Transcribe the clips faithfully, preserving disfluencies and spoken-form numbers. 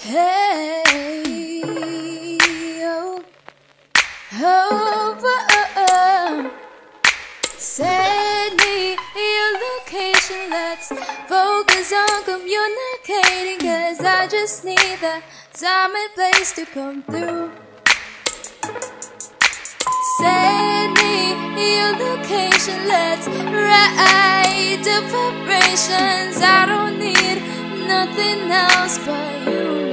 Hey, oh, oh, oh, oh. Send me your location, let's focus on communicating, cause I just need the time and place to come through. Send me your location, let's ride the vibrations. I don't need nothing else but you.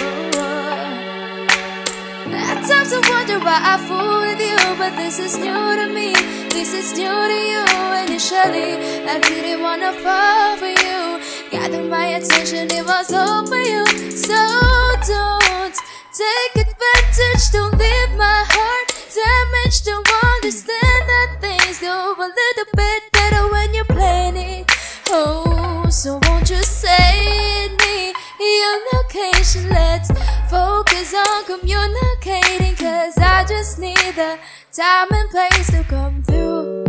At times I wonder why I fool with you, but this is new to me, this is new to you. Initially, I didn't wanna fall for you, gathered my attention, it was all for you. So don't take advantage, don't leave my heart damaged. Don't understand that things go a little bit better when you're planning. Oh, so won't you send me your location, let's focus on communicating, cause I just need the time and place to come through.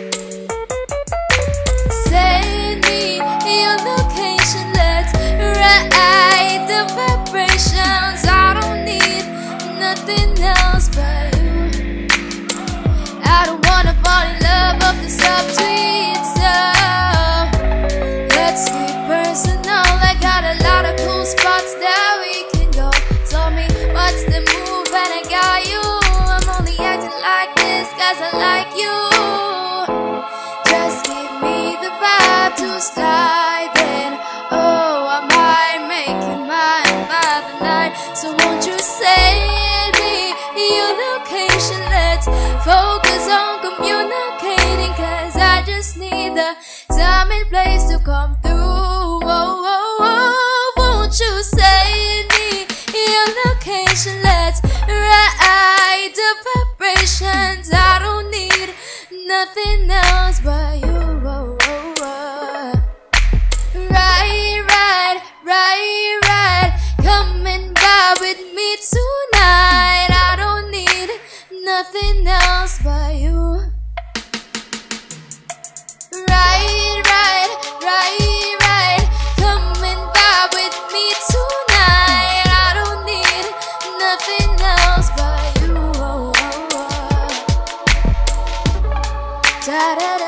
Send me your location, let's ride the vibrations. I don't need nothing else but you. I don't wanna fall in love off the subtweet, so let's get personal. I got a lot of cool spots that we can go. Tell me what's the move and I got you. I'm only acting like this cause I like you. Just give me the vibe to slide, then oh, I might make you mine by the night. So won't you send me your location, let's focus on communicating, cause I just need the time and place to come through. Oh, oh, oh, won't you send me your location, let's ride the vibrations. I don't need nothing else but you. Oh, oh, oh. Ride, ride, ride, ride, coming by with me tonight. I don't need nothing else but you. Ride, ride, ride, ride, coming by with me tonight. I don't need nothing else but you. Oh, oh, oh. Da, da,